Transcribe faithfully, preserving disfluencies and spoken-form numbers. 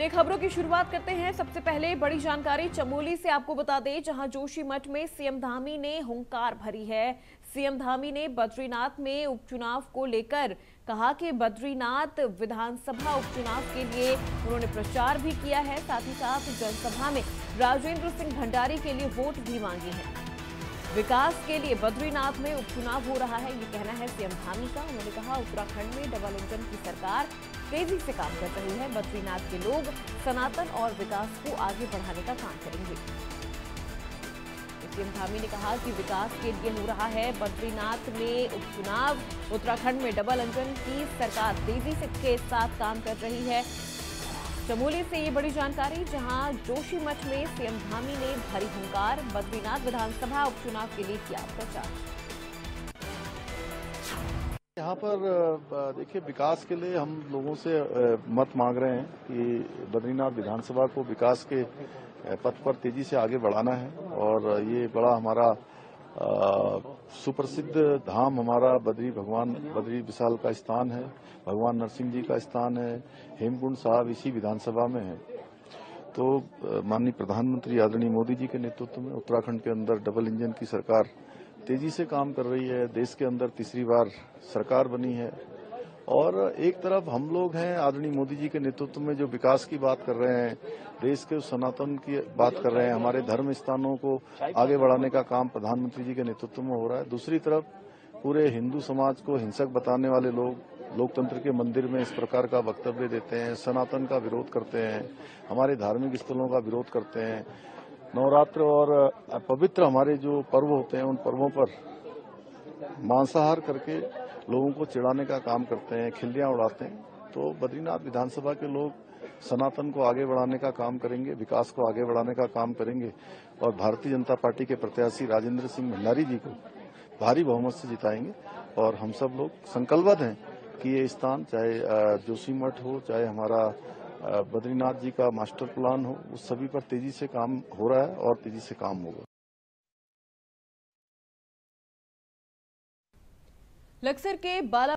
नई खबरों की शुरुआत करते हैं। सबसे पहले बड़ी जानकारी चमोली से आपको बता दें, जहां जोशीमठ में सीएम धामी ने हुंकार भरी है। सीएम धामी ने बद्रीनाथ में उपचुनाव को लेकर कहा कि बद्रीनाथ विधानसभा उपचुनाव के लिए उन्होंने प्रचार भी किया है, साथ ही साथ जनसभा में राजेंद्र सिंह भंडारी के लिए वोट भी मांगे हैं। विकास के लिए बद्रीनाथ में उपचुनाव हो रहा है, ये कहना है सीएम धामी का। उन्होंने कहा उत्तराखंड में डबल इंजन की सरकार तेजी से काम कर रही है। बद्रीनाथ के लोग सनातन और विकास को आगे बढ़ाने का काम करेंगे। सीएम धामी ने कहा कि विकास के लिए हो रहा है बद्रीनाथ में उपचुनाव। उत्तराखंड में डबल इंजन की सरकार तेजी से के साथ काम कर रही है। चमोली से ये बड़ी जानकारी, जहां जोशीमठ में सीएम धामी ने भरी हुंकार, बद्रीनाथ विधानसभा उपचुनाव के लिए किया प्रचार। यहाँ पर देखिए, विकास के लिए हम लोगों से मत मांग रहे हैं कि बद्रीनाथ विधानसभा को विकास के पथ पर तेजी से आगे बढ़ाना है। और ये बड़ा हमारा सुप्रसिद्ध धाम हमारा बद्री भगवान बद्री विशाल का स्थान है, भगवान नरसिंह जी का स्थान है। हेमकुंड साहब इसी विधानसभा में है। तो माननीय प्रधानमंत्री आदरणीय मोदी जी के नेतृत्व में उत्तराखंड के अंदर डबल इंजन की सरकार तेजी से काम कर रही है। देश के अंदर तीसरी बार सरकार बनी है। और एक तरफ हम लोग हैं आदरणीय मोदी जी के नेतृत्व में जो विकास की बात कर रहे हैं, देश के सनातन की बात कर रहे हैं, हमारे धर्म स्थानों को आगे बढ़ाने का काम प्रधानमंत्री जी के नेतृत्व में हो रहा है। दूसरी तरफ पूरे हिंदू समाज को हिंसक बताने वाले लोग लोकतंत्र के मंदिर में इस प्रकार का वक्तव्य देते हैं, सनातन का विरोध करते हैं, हमारे धार्मिक स्थलों का विरोध करते हैं। नवरात्र और पवित्र हमारे जो पर्व होते हैं, उन पर्वों पर मांसाहार करके लोगों को चिढ़ाने का काम करते हैं, खिल्लियां उड़ाते हैं। तो बद्रीनाथ विधानसभा के लोग सनातन को आगे बढ़ाने का काम करेंगे, विकास को आगे बढ़ाने का काम करेंगे और भारतीय जनता पार्टी के प्रत्याशी राजेंद्र सिंह भंडारी जी को भारी बहुमत से जिताएंगे। और हम सब लोग संकल्पबद्ध हैं कि ये स्थान, चाहे जोशीमठ हो, चाहे हमारा बद्रीनाथ जी का मास्टर प्लान हो, उस सभी पर तेजी से काम हो रहा है और तेजी से काम होगा। लक्सर के बाला